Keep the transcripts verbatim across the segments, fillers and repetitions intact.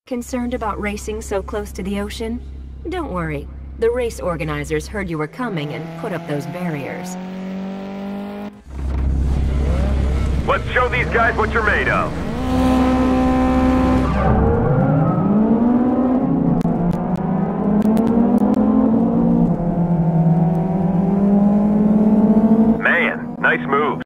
Concerned about racing so close to the ocean? Don't worry. The race organizers heard you were coming and put up those barriers. Let's show these guys what you're made of. Man, nice moves.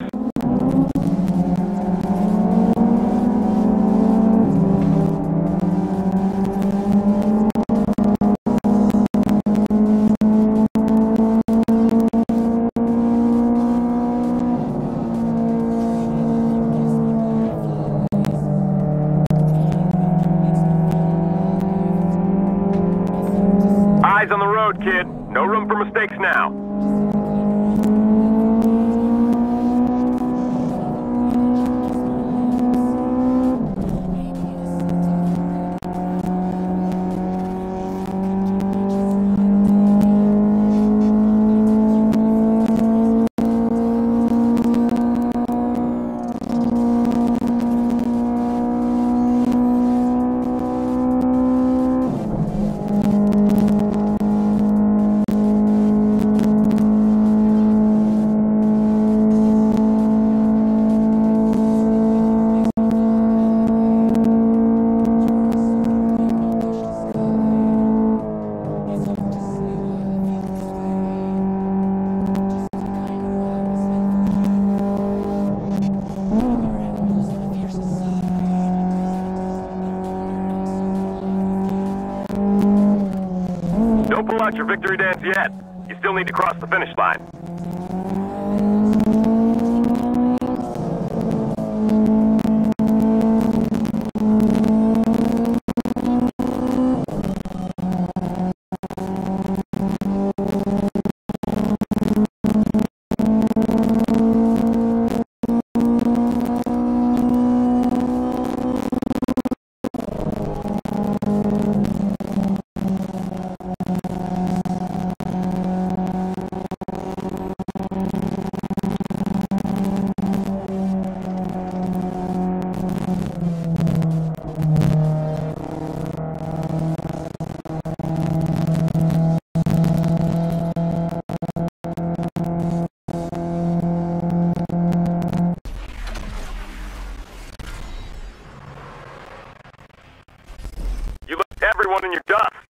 Eyes on the road, kid. No room for mistakes now. Don't pull out your victory dance yet. You still need to cross the finish line. You left everyone in your duff.